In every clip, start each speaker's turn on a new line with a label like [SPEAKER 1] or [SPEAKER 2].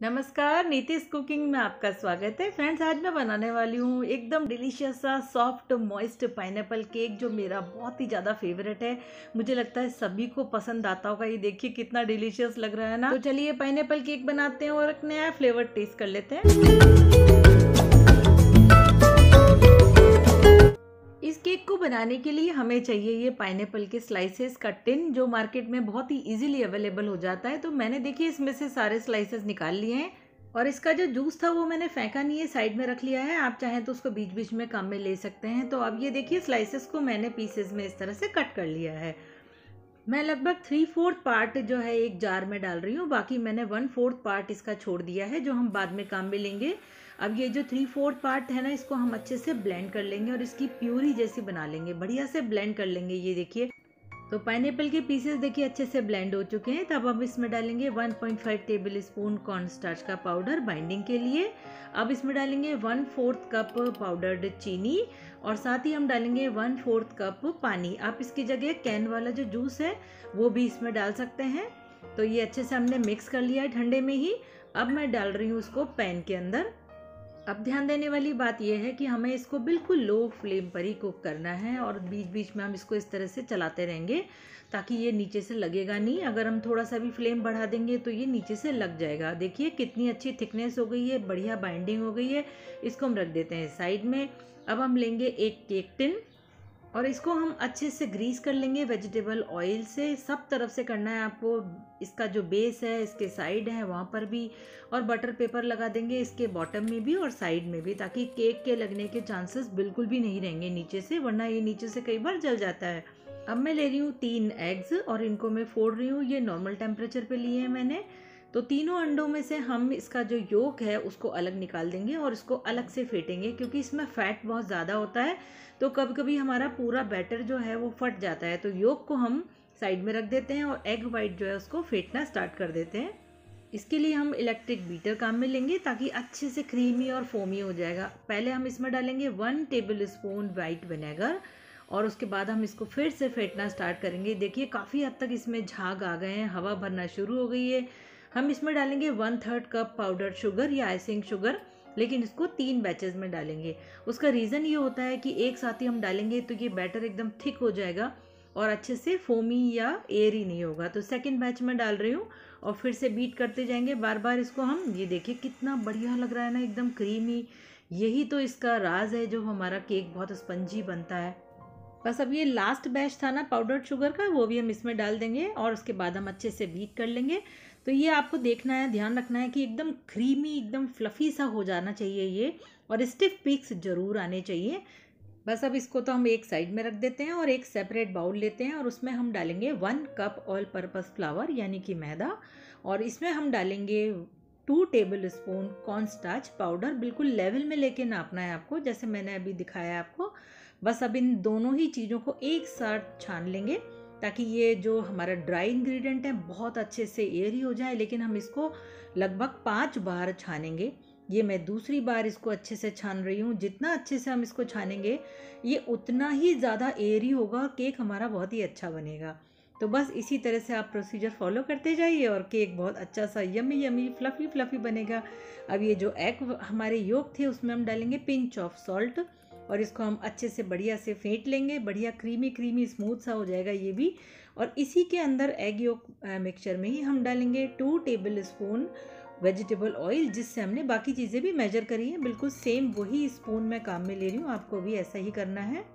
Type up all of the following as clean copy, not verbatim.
[SPEAKER 1] नमस्कार, नीतिश कुकिंग में आपका स्वागत है। फ्रेंड्स, आज मैं बनाने वाली हूँ एकदम डिलीशियस सा सॉफ्ट मॉइस्ट पाइनएप्पल केक, जो मेरा बहुत ही ज़्यादा फेवरेट है। मुझे लगता है सभी को पसंद आता होगा। ये देखिए कितना डिलीशियस लग रहा है ना। तो चलिए पाइनएप्पल केक बनाते हैं और एक नया फ्लेवर टेस्ट कर लेते हैं। इस केक को बनाने के लिए हमें चाहिए ये पाइनएप्पल के स्लाइसेस का टिन, जो मार्केट में बहुत ही इजीली अवेलेबल हो जाता है। तो मैंने देखिए इसमें से सारे स्लाइसेस निकाल लिए हैं और इसका जो जूस था वो मैंने फेंका नहीं है, साइड में रख लिया है। आप चाहें तो उसको बीच बीच में काम में ले सकते हैं। तो अब ये देखिए स्लाइसेस को मैंने पीसेस में इस तरह से कट कर लिया है। मैं लगभग 3/4 पार्ट जो है एक जार में डाल रही हूँ, बाकी मैंने 1/4 पार्ट इसका छोड़ दिया है, जो हम बाद में काम में लेंगे। अब ये जो 3/4 पार्ट है ना, इसको हम अच्छे से ब्लेंड कर लेंगे और इसकी प्यूरी जैसी बना लेंगे, बढ़िया से ब्लेंड कर लेंगे। ये देखिए, तो पाइनएप्पल के पीसेस देखिए अच्छे से ब्लेंड हो चुके हैं। तब अब इसमें डालेंगे 1.5 टेबल स्पून कॉर्नस्टार्च का पाउडर बाइंडिंग के लिए। अब इसमें डालेंगे 1/4 कप पाउडर्ड चीनी और साथ ही हम डालेंगे 1/4 कप पानी। आप इसकी जगह कैन वाला जो जूस है वो भी इसमें डाल सकते हैं। तो ये अच्छे से हमने मिक्स कर लिया है ठंडे में ही। अब मैं डाल रही हूँ उसको पैन के अंदर। अब ध्यान देने वाली बात यह है कि हमें इसको बिल्कुल लो फ्लेम पर ही कुक करना है और बीच बीच में हम इसको इस तरह से चलाते रहेंगे ताकि ये नीचे से लगेगा नहीं। अगर हम थोड़ा सा भी फ्लेम बढ़ा देंगे तो ये नीचे से लग जाएगा। देखिए कितनी अच्छी थिकनेस हो गई है, बढ़िया बाइंडिंग हो गई है। इसको हम रख देते हैं साइड में। अब हम लेंगे एक केक टिन और इसको हम अच्छे से ग्रीस कर लेंगे वेजिटेबल ऑयल से। सब तरफ से करना है आपको। इसका जो बेस है, इसके साइड है वहाँ पर भी, और बटर पेपर लगा देंगे इसके बॉटम में भी और साइड में भी, ताकि केक के लगने के चांसेस बिल्कुल भी नहीं रहेंगे नीचे से, वरना ये नीचे से कई बार जल जाता है। अब मैं ले रही हूँ 3 एग्स और इनको मैं फोड़ रही हूँ। ये नॉर्मल टेम्परेचर पे लिए हैं मैंने। तो तीनों अंडों में से हम इसका जो योक है उसको अलग निकाल देंगे और इसको अलग से फेंटेंगे, क्योंकि इसमें फैट बहुत ज़्यादा होता है। तो कभी कभी हमारा पूरा बैटर जो है वो फट जाता है। तो योक को हम साइड में रख देते हैं और एग वाइट जो है उसको फेंटना स्टार्ट कर देते हैं। इसके लिए हम इलेक्ट्रिक बीटर काम में लेंगे ताकि अच्छे से क्रीमी और फोमी हो जाएगा। पहले हम इसमें डालेंगे 1 टेबल स्पून वाइट विनेगर और उसके बाद हम इसको फिर से फेंटना स्टार्ट करेंगे। देखिए काफ़ी हद तक इसमें झाग आ गए हैं, हवा भरना शुरू हो गई है। हम इसमें डालेंगे 1/3 कप पाउडर शुगर या आइसिंग शुगर, लेकिन इसको 3 बैचेस में डालेंगे। उसका रीज़न ये होता है कि एक साथ ही हम डालेंगे तो ये बैटर एकदम थिक हो जाएगा और अच्छे से फोमी या एयरी नहीं होगा। तो सेकंड बैच में डाल रही हूँ और फिर से बीट करते जाएंगे बार बार इसको हम। ये देखिए कितना बढ़िया लग रहा है ना, एकदम क्रीमी। यही तो इसका राज है जो हमारा केक बहुत स्पंजी बनता है। बस अब ये लास्ट बैच था ना पाउडर्ड शुगर का, वो भी हम इसमें डाल देंगे और उसके बाद हम अच्छे से बीट कर लेंगे। तो ये आपको देखना है, ध्यान रखना है कि एकदम क्रीमी, एकदम फ्लफ़ी सा हो जाना चाहिए ये, और स्टिफ पीक्स ज़रूर आने चाहिए। बस अब इसको तो हम एक साइड में रख देते हैं और एक सेपरेट बाउल लेते हैं और उसमें हम डालेंगे 1 कप ऑल पर्पस फ्लावर यानी कि मैदा, और इसमें हम डालेंगे 2 टेबल स्पून कॉर्नस्टार्च पाउडर। बिल्कुल लेवल में लेके नापना है आपको, जैसे मैंने अभी दिखाया आपको। बस अब इन दोनों ही चीज़ों को एक साथ छान लेंगे ताकि ये जो हमारा ड्राई इंग्रेडिएंट है बहुत अच्छे से एयरी हो जाए। लेकिन हम इसको लगभग 5 बार छानेंगे। ये मैं दूसरी बार इसको अच्छे से छान रही हूँ। जितना अच्छे से हम इसको छानेंगे ये उतना ही ज़्यादा एयरी होगा, केक हमारा बहुत ही अच्छा बनेगा। तो बस इसी तरह से आप प्रोसीजर फॉलो करते जाइए और केक बहुत अच्छा सा यमी यमी फ्लफ़ी फ्लफ़ी बनेगा। अब ये जो एग हमारे योक थे उसमें हम डालेंगे पिंच ऑफ सॉल्ट और इसको हम अच्छे से बढ़िया से फेंट लेंगे। बढ़िया क्रीमी क्रीमी स्मूथ सा हो जाएगा ये भी। और इसी के अंदर एग योक मिक्सचर में ही हम डालेंगे 2 टेबल स्पून वेजिटेबल ऑयल, जिससे हमने बाकी चीज़ें भी मेजर करी हैं। बिल्कुल सेम वही स्पून मैं काम में ले रही हूँ, आपको भी ऐसा ही करना है।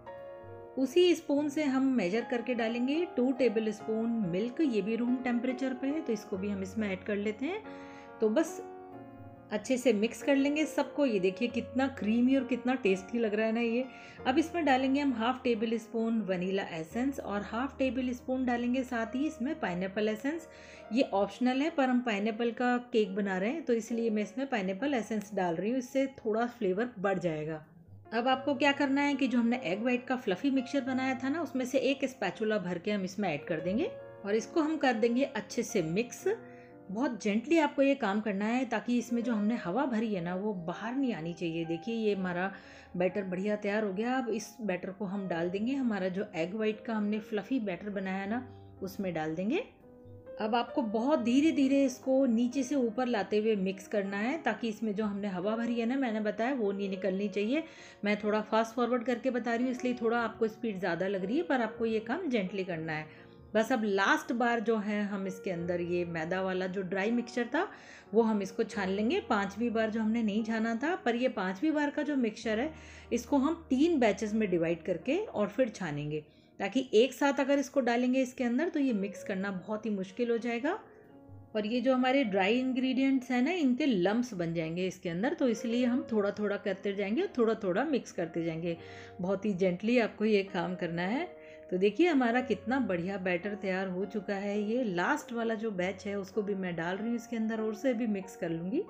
[SPEAKER 1] उसी स्पून से हम मेजर करके डालेंगे 2 टेबल स्पून मिल्क। ये भी रूम टेम्परेचर पे है, तो इसको भी हम इसमें ऐड कर लेते हैं। तो बस अच्छे से मिक्स कर लेंगे सबको। ये देखिए कितना क्रीमी और कितना टेस्टी लग रहा है ना ये। अब इसमें डालेंगे हम 1/2 टेबल स्पून वनीला एसेंस और 1/2 टेबल स्पून डालेंगे साथ ही इसमें पाइनएप्पल एसेंस। ये ऑप्शनल है, पर हम पाइनएप्पल का केक बना रहे हैं तो इसलिए मैं इसमें पाइनएप्पल एसेंस डाल रही हूँ, इससे थोड़ा फ्लेवर बढ़ जाएगा। अब आपको क्या करना है कि जो हमने एग वाइट का फ्लफ़ी मिक्सचर बनाया था ना, उसमें से एक स्पैचुला भर के हम इसमें ऐड कर देंगे और इसको हम कर देंगे अच्छे से मिक्स। बहुत जेंटली आपको ये काम करना है ताकि इसमें जो हमने हवा भरी है ना वो बाहर नहीं आनी चाहिए। देखिए ये हमारा बैटर बढ़िया तैयार हो गया। अब इस बैटर को हम डाल देंगे, हमारा जो एग वाइट का हमने फ्लफ़ी बैटर बनाया ना उसमें डाल देंगे। अब आपको बहुत धीरे धीरे इसको नीचे से ऊपर लाते हुए मिक्स करना है, ताकि इसमें जो हमने हवा भरी है ना, मैंने बताया वो नहीं निकलनी चाहिए। मैं थोड़ा फास्ट फॉरवर्ड करके बता रही हूँ, इसलिए थोड़ा आपको स्पीड ज़्यादा लग रही है, पर आपको ये काम जेंटली करना है। बस अब लास्ट बार जो है हम इसके अंदर ये मैदा वाला जो ड्राई मिक्सचर था वो हम इसको छान लेंगे। 5वीं बार जो हमने नहीं छाना था, पर ये 5वीं बार का जो मिक्सचर है इसको हम 3 बैचेस में डिवाइड करके और फिर छानेंगे, ताकि एक साथ अगर इसको डालेंगे इसके अंदर तो ये मिक्स करना बहुत ही मुश्किल हो जाएगा और ये जो हमारे ड्राई इंग्रेडिएंट्स हैं ना, इनके लम्प्स बन जाएंगे इसके अंदर। तो इसलिए हम थोड़ा थोड़ा करते जाएंगे और थोड़ा थोड़ा मिक्स करते जाएंगे। बहुत ही जेंटली आपको ये काम करना है। तो देखिए हमारा कितना बढ़िया बैटर तैयार हो चुका है। ये लास्ट वाला जो बैच है उसको भी मैं डाल रही हूँ इसके अंदर और उसे भी मिक्स कर लूँगी।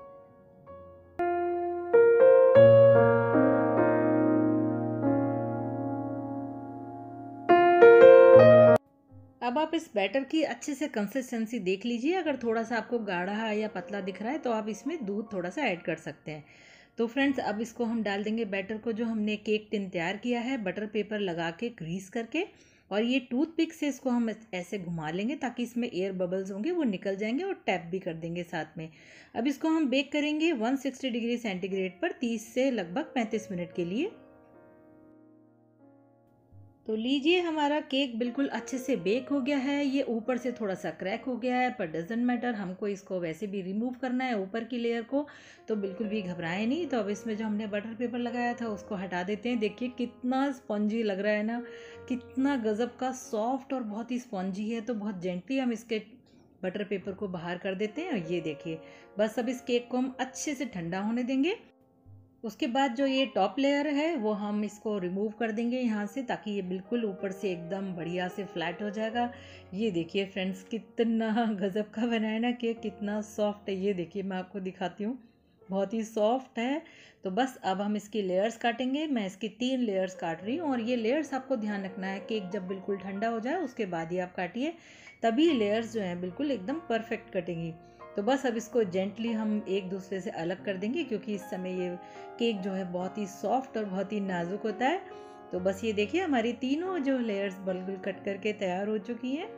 [SPEAKER 1] अब आप इस बैटर की अच्छे से कंसिस्टेंसी देख लीजिए। अगर थोड़ा सा आपको गाढ़ा या पतला दिख रहा है तो आप इसमें दूध थोड़ा सा ऐड कर सकते हैं। तो फ्रेंड्स, अब इसको हम डाल देंगे बैटर को, जो हमने केक टिन तैयार किया है बटर पेपर लगा के ग्रीस करके, और ये टूथपिक से इसको हम ऐसे घुमा लेंगे ताकि इसमें एयर बबल्स होंगे वो निकल जाएंगे, और टैप भी कर देंगे साथ में। अब इसको हम बेक करेंगे 160 डिग्री सेंटीग्रेड पर 30 से लगभग 35 मिनट के लिए। तो लीजिए हमारा केक बिल्कुल अच्छे से बेक हो गया है। ये ऊपर से थोड़ा सा क्रैक हो गया है, पर डजेंट मैटर, हमको इसको वैसे भी रिमूव करना है ऊपर की लेयर को, तो बिल्कुल भी घबराएं नहीं। तो अब इसमें जो हमने बटर पेपर लगाया था उसको हटा देते हैं। देखिए कितना स्पॉन्जी लग रहा है ना, कितना गजब का सॉफ्ट और बहुत ही स्पॉन्जी है। तो बहुत जेंटली हम इसके बटर पेपर को बाहर कर देते हैं और ये देखिए, बस अब इस केक को हम अच्छे से ठंडा होने देंगे। उसके बाद जो ये टॉप लेयर है वो हम इसको रिमूव कर देंगे यहाँ से, ताकि ये बिल्कुल ऊपर से एकदम बढ़िया से फ्लैट हो जाएगा। ये देखिए फ्रेंड्स, कितना गजब का बना है ना केक, कितना सॉफ्ट है। ये देखिए मैं आपको दिखाती हूँ, बहुत ही सॉफ्ट है। तो बस अब हम इसकी लेयर्स काटेंगे। मैं इसकी 3 लेयर्स काट रही हूँ, और ये लेयर्स आपको ध्यान रखना है, केक जब बिल्कुल ठंडा हो जाए उसके बाद ही आप काटिए, तभी लेयर्स जो हैं बिल्कुल एकदम परफेक्ट कटेंगी। तो बस अब इसको जेंटली हम एक दूसरे से अलग कर देंगे, क्योंकि इस समय ये केक जो है बहुत ही सॉफ्ट और बहुत ही नाजुक होता है। तो बस ये देखिए हमारी तीनों जो लेयर्स बिल्कुल कट करके तैयार हो चुकी हैं।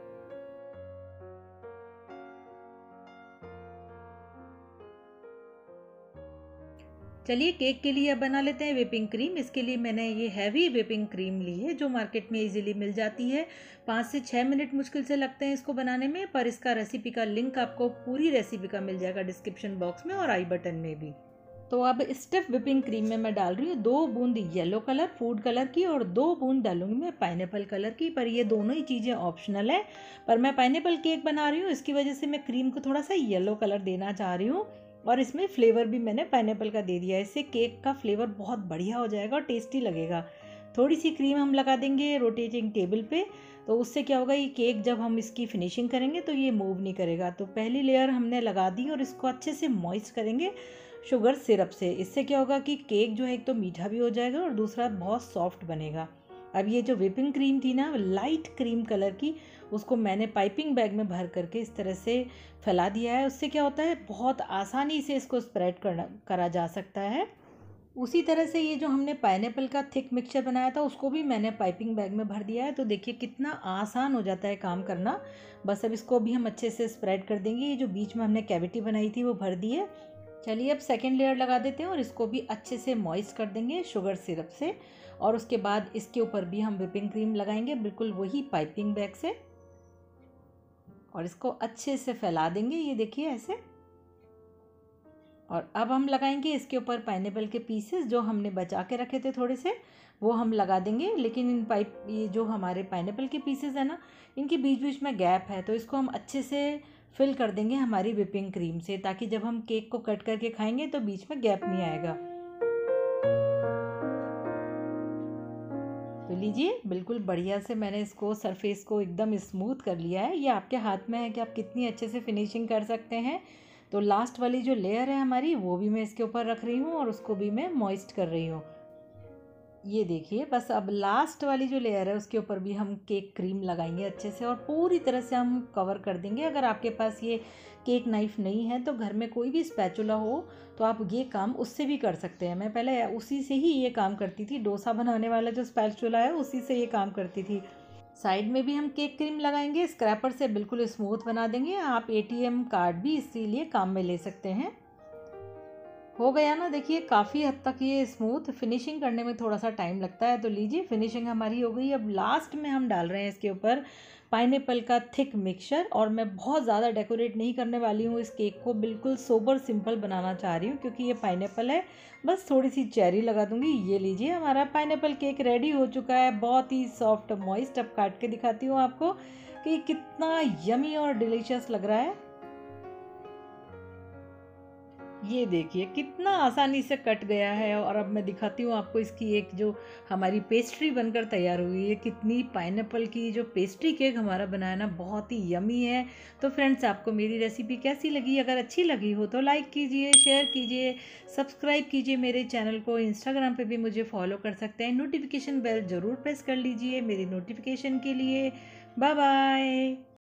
[SPEAKER 1] चलिए केक के लिए अब बना लेते हैं व्हिपिंग क्रीम। इसके लिए मैंने ये हैवी व्हिपिंग क्रीम ली है, जो मार्केट में इजीली मिल जाती है। 5 से 6 मिनट मुश्किल से लगते हैं इसको बनाने में, पर इसका रेसिपी का लिंक आपको पूरी रेसिपी का मिल जाएगा डिस्क्रिप्शन बॉक्स में और आई बटन में भी। तो अब स्टिफ व्हिपिंग क्रीम में मैं डाल रही हूँ 2 बूंद येलो कलर फूड कलर की, और 2 बूंद डालूंगी मैं पाइनएप्पल कलर की। पर ये दोनों ही चीज़ें ऑप्शनल है, पर मैं पाइनएप्पल केक बना रही हूँ, इसकी वजह से मैं क्रीम को थोड़ा सा येलो कलर देना चाह रही हूँ, और इसमें फ्लेवर भी मैंने पाइनएप्पल का दे दिया है। इससे केक का फ्लेवर बहुत बढ़िया हो जाएगा और टेस्टी लगेगा। थोड़ी सी क्रीम हम लगा देंगे रोटेटिंग टेबल पे, तो उससे क्या होगा, ये केक जब हम इसकी फिनिशिंग करेंगे तो ये मूव नहीं करेगा। तो पहली लेयर हमने लगा दी और इसको अच्छे से मॉइस्ट करेंगे शुगर सिरप से। इससे क्या होगा कि केक जो है एक तो मीठा भी हो जाएगा और दूसरा बहुत सॉफ्ट बनेगा। अब ये जो व्हिपिंग क्रीम थी ना लाइट क्रीम कलर की, उसको मैंने पाइपिंग बैग में भर करके इस तरह से फैला दिया है। उससे क्या होता है, बहुत आसानी से इसको स्प्रेड करा जा सकता है। उसी तरह से ये जो हमने पाइनएप्पल का थिक मिक्सचर बनाया था उसको भी मैंने पाइपिंग बैग में भर दिया है। तो देखिए कितना आसान हो जाता है काम करना। बस अब इसको भी हम अच्छे से स्प्रेड कर देंगे। ये जो बीच में हमने कैविटी बनाई थी वो भर दी है। चलिए अब सेकेंड लेयर लगा देते हैं और इसको भी अच्छे से मॉइस्ट कर देंगे शुगर सिरप से, और उसके बाद इसके ऊपर भी हम व्हिपिंग क्रीम लगाएंगे बिल्कुल वही पाइपिंग बैग से, और इसको अच्छे से फैला देंगे। ये देखिए ऐसे। और अब हम लगाएंगे इसके ऊपर पाइनएप्पल के पीसेस जो हमने बचा के रखे थे थोड़े से, वो हम लगा देंगे। लेकिन ये जो हमारे पाइनएप्पल के पीसेस है ना, इनके बीच बीच में गैप है, तो इसको हम अच्छे से फिल कर देंगे हमारी व्हिपिंग क्रीम से, ताकि जब हम केक को कट करके खाएंगे तो बीच में गैप नहीं आएगा। तो लीजिए बिल्कुल बढ़िया से मैंने इसको सरफेस को एकदम स्मूथ कर लिया है। ये आपके हाथ में है कि आप कितनी अच्छे से फिनिशिंग कर सकते हैं। तो लास्ट वाली जो लेयर है हमारी वो भी मैं इसके ऊपर रख रही हूँ और उसको भी मैं मॉइस्ट कर रही हूँ। ये देखिए बस अब लास्ट वाली जो लेयर है उसके ऊपर भी हम केक क्रीम लगाएंगे अच्छे से, और पूरी तरह से हम कवर कर देंगे। अगर आपके पास ये केक नाइफ नहीं है तो घर में कोई भी स्पैचुला हो तो आप ये काम उससे भी कर सकते हैं। मैं पहले उसी से ही ये काम करती थी, डोसा बनाने वाला जो स्पैचुला है उसी से ये काम करती थी। साइड में भी हम केक क्रीम लगाएंगे, स्क्रैपर से बिल्कुल स्मूथ बना देंगे। आप एटीएम कार्ड भी इसीलिए काम में ले सकते हैं। हो गया ना, देखिए काफ़ी हद तक ये स्मूथ। फिनिशिंग करने में थोड़ा सा टाइम लगता है, तो लीजिए फिनिशिंग हमारी हो गई। अब लास्ट में हम डाल रहे हैं इसके ऊपर पाइनएप्पल का थिक मिक्सचर। और मैं बहुत ज़्यादा डेकोरेट नहीं करने वाली हूँ इस केक को, बिल्कुल सोबर सिंपल बनाना चाह रही हूँ क्योंकि ये पाइनएप्पल है। बस थोड़ी सी चेरी लगा दूंगी। ये लीजिए हमारा पाइनएप्पल केक रेडी हो चुका है, बहुत ही सॉफ्ट मॉइस्ट। अब काट के दिखाती हूँ आपको कि कितना यमी और डिलीशियस लग रहा है। ये देखिए कितना आसानी से कट गया है। और अब मैं दिखाती हूँ आपको इसकी एक जो हमारी पेस्ट्री बनकर तैयार हुई है। कितनी पाइनएप्पल की जो पेस्ट्री केक हमारा बनाया ना, बहुत ही यमी है। तो फ्रेंड्स, आपको मेरी रेसिपी कैसी लगी? अगर अच्छी लगी हो तो लाइक कीजिए, शेयर कीजिए, सब्सक्राइब कीजिए मेरे चैनल को। इंस्टाग्राम पे भी मुझे फॉलो कर सकते हैं। नोटिफिकेशन बेल ज़रूर प्रेस कर लीजिए मेरी नोटिफिकेशन के लिए। Bye bye.